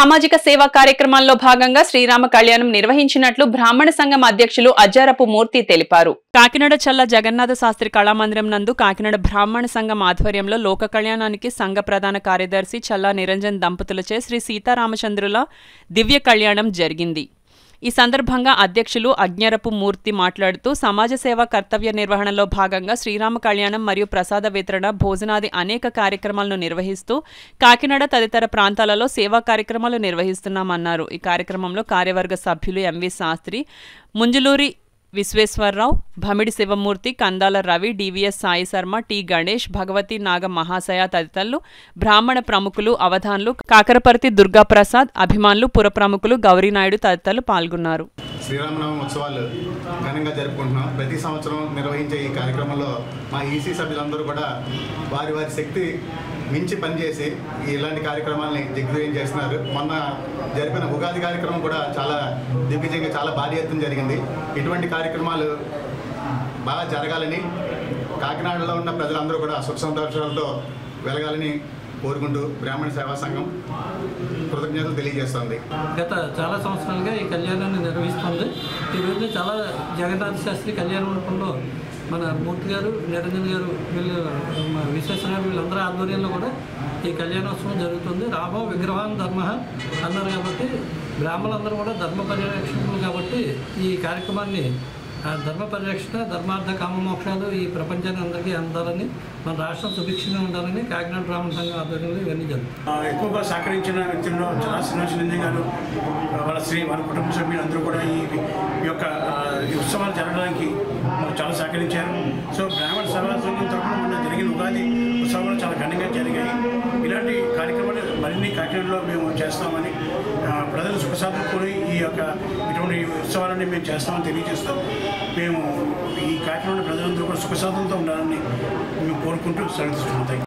సామాజిక సేవా కార్యక్రమాల్లో భాగంగా శ్రీరామ కళ్యాణం నిర్వహించినట్లు బ్రాహ్మణ సంఘం అధ్యక్షులు అజ్జారపు మూర్తి తెలిపారు. కాకినాడ చల్ల జగన్నాథ శాస్త్రి కళామందిరం నందు కాకినాడ బ్రాహ్మణ సంఘం ఆధ్వర్యంలో లోక కళ్యాణానికి సంఘ ప్రధాన కార్యదర్శి చల్లా నిరంజన్ దంపతులచే శ్రీ సీతారామచంద్రుల దివ్య కళ్యాణం జరిగింది. ఈ సందర్భంగా అధ్యక్షులు అజ్ఞరపు మూర్తి మాట్లాడుతూ సమాజ సేవా కర్తవ్య నిర్వహణలో భాగంగా శ్రీరామ కళ్యాణం మరియు ప్రసాద వితరణ భోజనాది అనేక కార్యక్రమాలను నిర్వహిస్తూ కాకినాడ తదితర ప్రాంతాలలో సేవా కార్యక్రమాలు నిర్వహిస్తున్నామన్నారు. ఈ కార్యక్రమంలో కార్యవర్గ సభ్యులు M V Sastry, Munjuluri Visweswararao, Bhamidi Sivamurthy, Kandala Ravi, D V S Sai Sharma, T Ganesh, Bhagavathi Naga మహాశయ తదితరులు, బ్రాహ్మణ ప్రముఖులు, అవధాన్లు, కాకరపర్తి దుర్గాప్రసాద్, అభిమానులు, పుర ప్రముఖులు, గౌరీనాయుడు తదితరులు పాల్గొన్నారు. శ్రీరామనవమి ఉత్సవాలు ఘనంగా జరుపుకుంటున్నాం. ప్రతి సంవత్సరం నిర్వహించే ఈ కార్యక్రమంలో మా ఈసీ సభ్యులందరూ కూడా వారి వారి శక్తి మించి పనిచేసి ఇలాంటి కార్యక్రమాలని దిగ్విజయం చేస్తున్నారు. మొన్న జరిపిన ఉగాది కార్యక్రమం కూడా చాలా దిగ్విజయంగా చాలా భారీ ఎత్తున జరిగింది. ఇటువంటి కార్యక్రమాలు బాగా జరగాలని కాకినాడలో ఉన్న ప్రజలందరూ కూడా సుఖ సంతోషాలతో వెలగాలని కోరుకుంటూ బ్రాహ్మణ సేవా సంఘం కృతజ్ఞతలు తెలియజేస్తుంది. గత చాలా సంవత్సరాలుగా ఈ కళ్యాణాన్ని నిర్వహిస్తుంది. ఈరోజు చాలా జగన్నాథ శాస్త్రి కళ్యాణ మండపంలో మన మూర్తి గారు, నిరంజన్ గారు, వీళ్ళు విశ్వేశ్వర గారు వీళ్ళందరూ ఆధ్వర్యంలో కూడా ఈ కళ్యాణోత్సవం జరుగుతుంది. రామో విగ్రహాన్ ధర్మ అన్నారు కాబట్టి బ్రాహ్మణులందరూ కూడా ధర్మ పరిరక్షకులు కాబట్టి ఈ కార్యక్రమాన్ని ధర్మ పరిరక్షణ, ధర్మార్థ కామ మోక్షాలు ఈ ప్రపంచాన్ని అందరికీ అందాలని, మన రాష్ట్రం సుభిక్షంగా ఉండాలని కాకినాడ బ్రాహ్మణ సంఘం ఆధ్వర్యంలో ఇవన్నీ జరుగుతాయి. ఎక్కువగా సహకరించిన వ్యక్తుల్లో చాలా శ్రీనివాస గారు, వాళ్ళ కుటుంబ సభ్యులందరూ కూడా ఈ యొక్క ఉత్సవాలు జరగడానికి చాలా సహకరించారు. సో బ్రాహ్మణ సభా సంఘం తరఫున మొన్న జరిగిన ఉగాది ఉత్సవాలు చాలా ఘనంగా జరిగాయి. ఇలాంటి కార్యక్రమాలు మరిన్ని కాకినాడలో మేము చేస్తామని, ప్రజలు సుఖశాంతులు కోరి ఈ యొక్క ఇటువంటి ఉత్సవాలని మేము చేస్తామని తెలియజేస్తాం. మేము ఈ కాకినాడ ప్రజలందరూ కూడా సుఖశాంతులతో ఉండాలని మేము కోరుకుంటూ సెలవు తీసుకుంటాం.